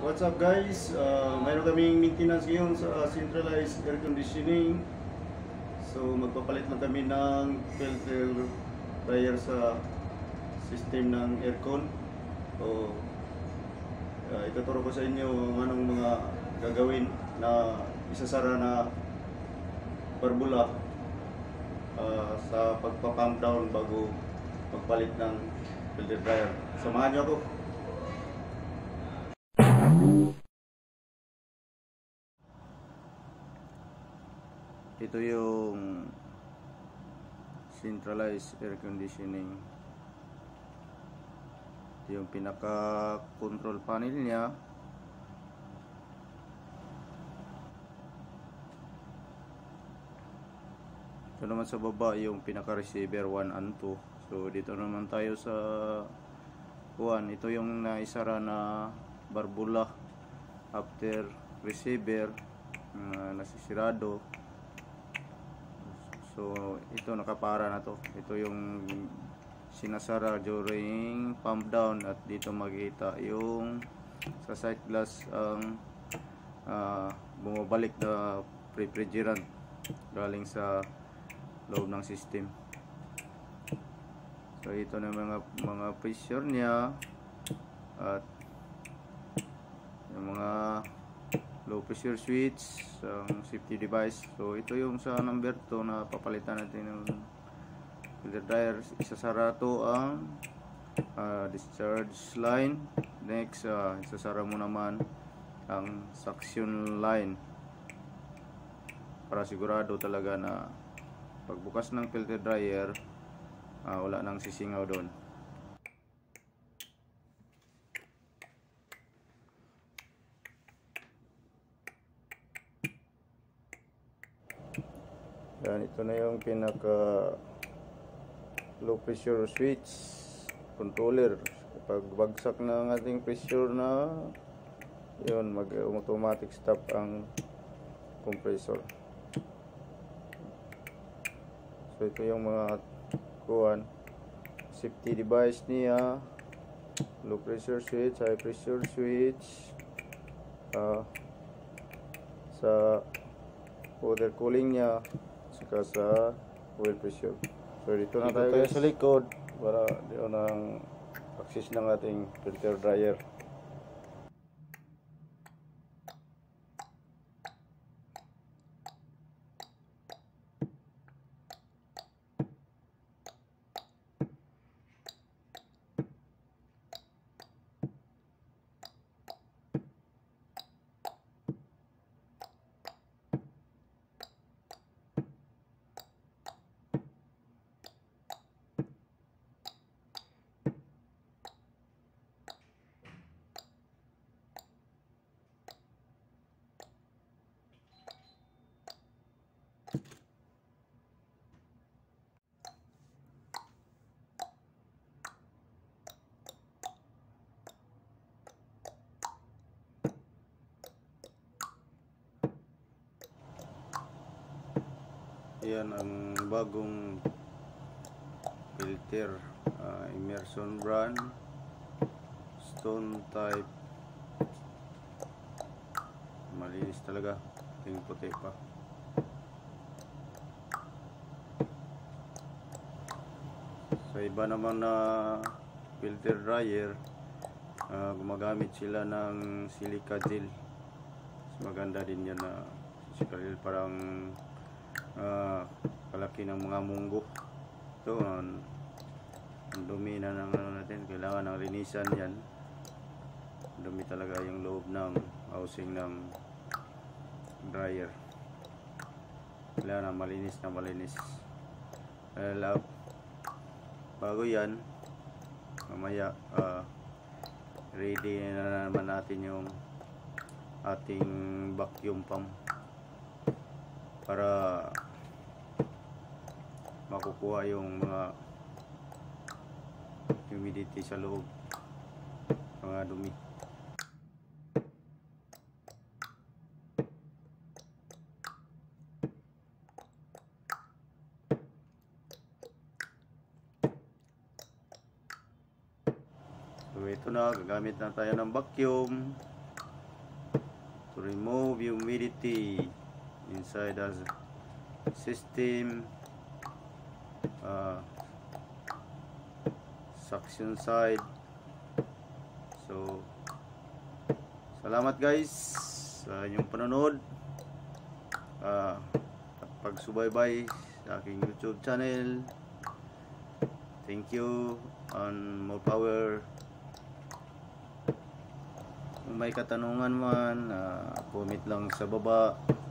What's up guys? Mayroon kaming maintenance ngayon sa centralized air conditioning. So magpapalit lang kami ng filter dryer sa system ng aircon. So ituturo ko sa inyo kung anong mga gagawin na isasara na barbula sa pagpa-pump down bago magpalit ng filter dryer. Samahan niyo ako. Ito yung centralized air conditioning. Ito yung pinaka control panel niya. Ito naman sa baba yung pinaka receiver 1 and 2. So dito naman tayo sa 1. Ito yung naisara na barbula after receiver nasisirado. So ito nakapara na to. Ito yung sinasara during pump down, at dito makita yung sa sight glass ang bumabalik na refrigerant galing sa loob ng system. So ito na mga pressure niya at yung mga low pressure switch, ang safety device. So ito yung sa number 2 na papalitan natin ng filter dryer. Isasara to ang discharge line. Next, isasara mo naman ang suction line para sigurado talaga na pagbukas ng filter dryer wala nang sisingaw doon. Yan, ito na yung pinaka low pressure switch controller. Kapag bagsak na ang ating pressure na yun, mag automatic stop ang compressor. So ito yung mga safety device niya, low pressure switch, high pressure switch, sa water cooling niya, saka sa oil pressure. So dito na tayo sa likod para doon ang access ng ating filter dryer. Yan ang bagong filter, Emerson brand, stone type. Malinis talaga, tingin puti pa. Sa iba naman na filter dryer, gumagamit sila ng silica gel. Maganda din yan na silica gel, parang kalaki ng mga munggo. Ito ang dumi na ng natin, kailangan ng linisan yan. Dumi talaga yung loob ng housing ng dryer, kailangan malinis na malinis. Bago yan, mamaya ready na naman natin yung ating vacuum pump para makukuha yung mga humidity sa loob, mga dumi. So ito na, gagamit na tayo ng vacuum to remove humidity inside the system, suction side. So salamat guys sa inyong panonood at pagsubaybay sa aking YouTube channel. Thank you and more power. Kung may katanungan man, comment lang sa baba.